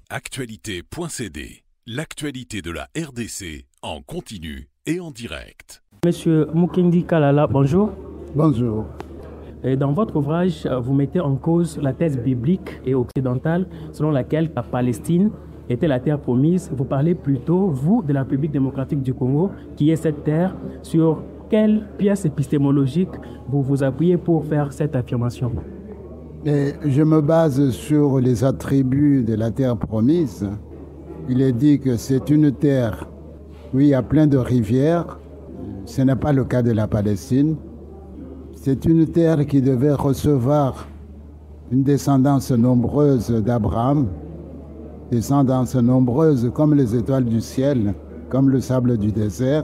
Actualité.cd, l'actualité de la RDC en continu et en direct. Monsieur Mukendi Kalala, bonjour. Bonjour. Et dans votre ouvrage, vous mettez en cause la thèse biblique et occidentale selon laquelle la Palestine était la terre promise. Vous parlez plutôt, vous, de la République démocratique du Congo, qui est cette terre. Sur quelle pièce épistémologique vous vous appuyez pour faire cette affirmation? Et je me base sur les attributs de la terre promise. Il est dit que c'est une terre où il y a plein de rivières. Ce n'est pas le cas de la Palestine. C'est une terre qui devait recevoir une descendance nombreuse d'Abraham, descendance nombreuse comme les étoiles du ciel, comme le sable du désert.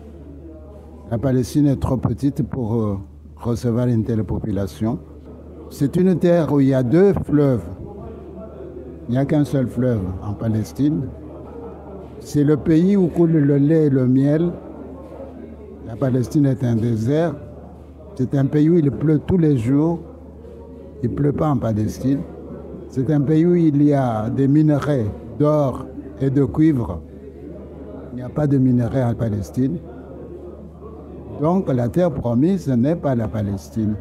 La Palestine est trop petite pour recevoir une telle population. C'est une terre où il y a deux fleuves. Il n'y a qu'un seul fleuve en Palestine. C'est le pays où coule le lait et le miel. La Palestine est un désert. C'est un pays où il pleut tous les jours. Il ne pleut pas en Palestine. C'est un pays où il y a des minerais d'or et de cuivre. Il n'y a pas de minerais en Palestine. Donc la terre promise n'est pas la Palestine.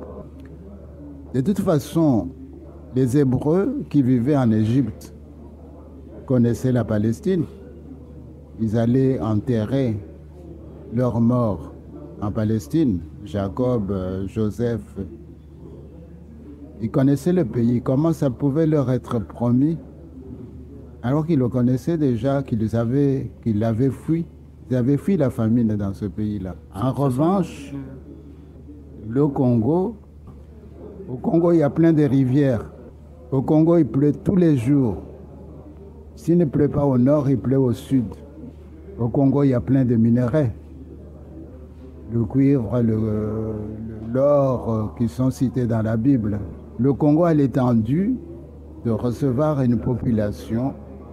De toute façon, les Hébreux qui vivaient en Égypte connaissaient la Palestine. Ils allaient enterrer leurs morts en Palestine. Jacob, Joseph. Ils connaissaient le pays. Comment ça pouvait leur être promis alors qu'ils le connaissaient déjà, qu'ils l'avaient fui. Ils avaient fui la famine dans ce pays-là. En revanche, le Congo, au Congo, il y a plein de rivières. Au Congo, il pleut tous les jours. S'il ne pleut pas au nord, il pleut au sud. Au Congo, il y a plein de minerais. Le cuivre, l'or qui sont cités dans la Bible. Le Congo a l'étendue de recevoir une population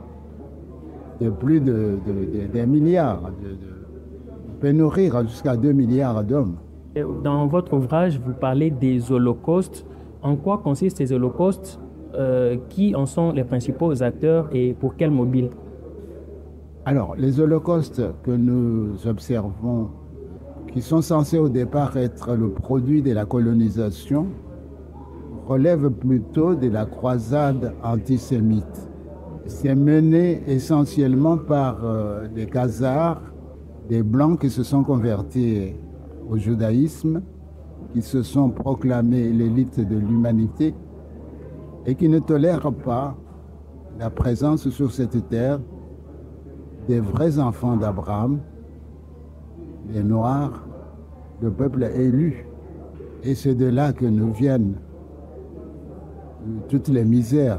de plus des milliards. On peut nourrir jusqu'à 2 milliards d'hommes. Dans votre ouvrage, vous parlez des holocaustes. En quoi consistent ces holocaustes? Qui en sont les principaux acteurs et pour quel mobile? Alors, les holocaustes que nous observons, qui sont censés au départ être le produit de la colonisation, relèvent plutôt de la croisade antisémite. C'est mené essentiellement par des Khazars, des Blancs qui se sont convertis au judaïsme, qui se sont proclamés l'élite de l'humanité et qui ne tolèrent pas la présence sur cette terre des vrais enfants d'Abraham, les Noirs, le peuple élu. Et c'est de là que nous viennent toutes les misères.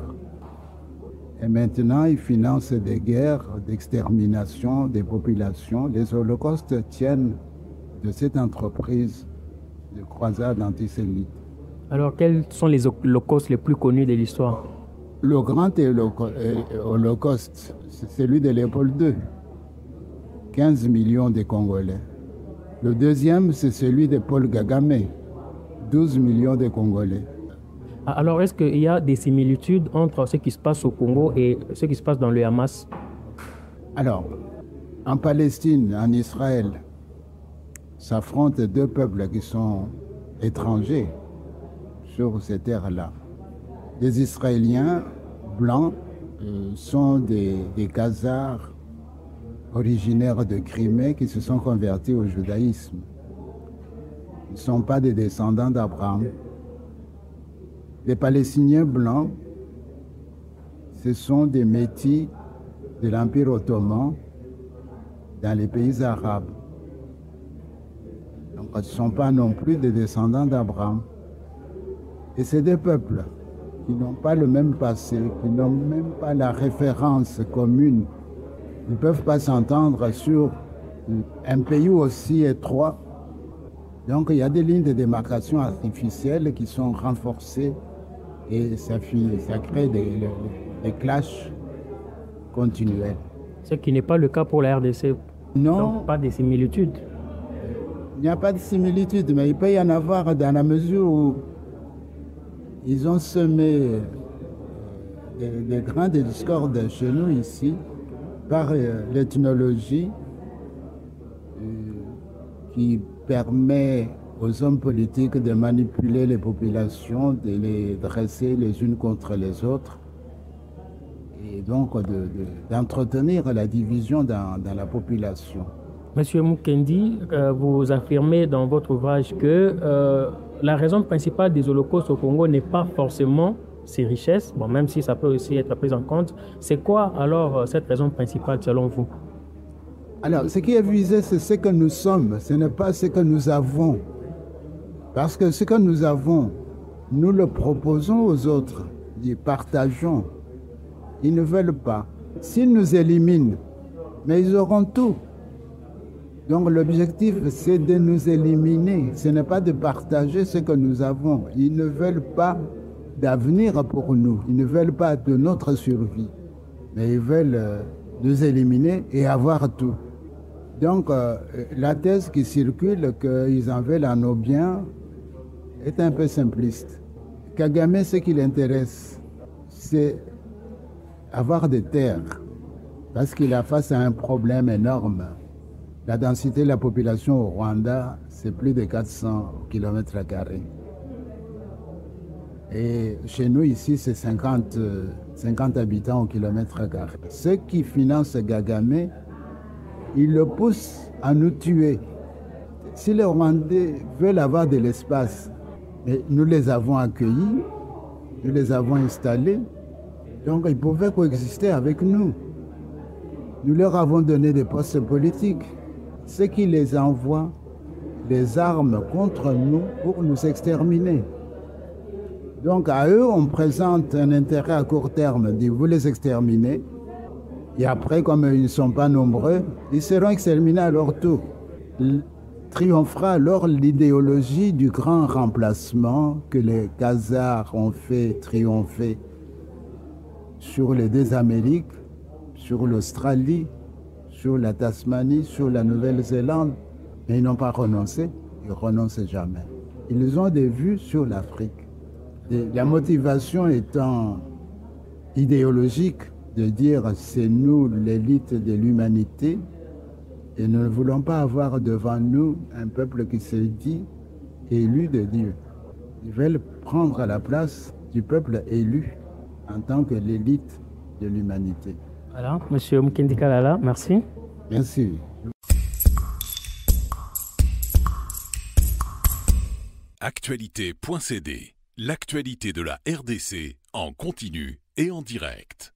Et maintenant, ils financent des guerres d'extermination des populations. Les holocaustes tiennent de cette entreprise de croisade antisémite. Alors, quels sont les holocaustes les plus connus de l'histoire? Le grand holocauste, c'est celui de Léopold II. 15 millions de Congolais. Le deuxième, c'est celui de Paul Kagame. 12 millions de Congolais. Alors, est-ce qu'il y a des similitudes entre ce qui se passe au Congo et ce qui se passe dans le Hamas? Alors, en Palestine, en Israël, s'affrontent deux peuples qui sont étrangers sur ces terres-là. Les Israéliens blancs sont des Khazars originaires de Crimée qui se sont convertis au judaïsme. Ils ne sont pas des descendants d'Abraham. Les Palestiniens blancs, ce sont des métis de l'Empire ottoman dans les pays arabes. Donc, ce ne sont pas non plus des descendants d'Abraham. Et c'est des peuples qui n'ont pas le même passé, qui n'ont même pas la référence commune. Ils ne peuvent pas s'entendre sur un pays aussi étroit. Donc, il y a des lignes de démarcation artificielles qui sont renforcées et ça crée des clashs continuels. Ce qui n'est pas le cas pour la RDC. Non. Donc, pas de similitudes. Il n'y a pas de similitude, mais il peut y en avoir dans la mesure où ils ont semé des grains de discorde chez nous ici par l'ethnologie qui permet aux hommes politiques de manipuler les populations, de les dresser les unes contre les autres et donc d'entretenir la division dans la population. Monsieur Mukendi, vous affirmez dans votre ouvrage que la raison principale des holocaustes au Congo n'est pas forcément ses richesses, bon, même si ça peut aussi être pris en compte. C'est quoi alors cette raison principale selon vous? Alors, ce qui est visé, c'est ce que nous sommes, ce n'est pas ce que nous avons. Parce que ce que nous avons, nous le proposons aux autres, nous partageons. Ils ne veulent pas. S'ils nous éliminent, mais ils auront tout. Donc l'objectif, c'est de nous éliminer. Ce n'est pas de partager ce que nous avons. Ils ne veulent pas d'avenir pour nous. Ils ne veulent pas de notre survie. Mais ils veulent nous éliminer et avoir tout. Donc la thèse qui circule, qu'ils en veulent à nos biens, est un peu simpliste. Kagame, ce qui l'intéresse, c'est avoir des terres. Parce qu'il a face à un problème énorme. La densité de la population au Rwanda, c'est plus de 400 km². Et chez nous, ici, c'est 50 habitants au km². Ceux qui financent Kagame, ils le poussent à nous tuer. Si les Rwandais veulent avoir de l'espace, mais nous les avons accueillis, nous les avons installés, donc ils pouvaient coexister avec nous. Nous leur avons donné des postes politiques. Ceux qui les envoient les armes contre nous pour nous exterminer. Donc à eux, on présente un intérêt à court terme, dit vous les exterminez, et après, comme ils ne sont pas nombreux, ils seront exterminés à leur tour. Triomphera alors l'idéologie du grand remplacement que les Khazars ont fait triompher sur les deux Amériques, sur l'Australie, sur la Tasmanie, sur la Nouvelle-Zélande, mais ils n'ont pas renoncé, ils ne renoncent jamais. Ils ont des vues sur l'Afrique. La motivation étant idéologique, de dire c'est nous l'élite de l'humanité, et nous ne voulons pas avoir devant nous un peuple qui se dit élu de Dieu. Ils veulent prendre la place du peuple élu en tant que l'élite de l'humanité. Voilà, Monsieur Mukendi Kalala, merci. Merci. Actualité.cd, l'actualité de la RDC en continu et en direct.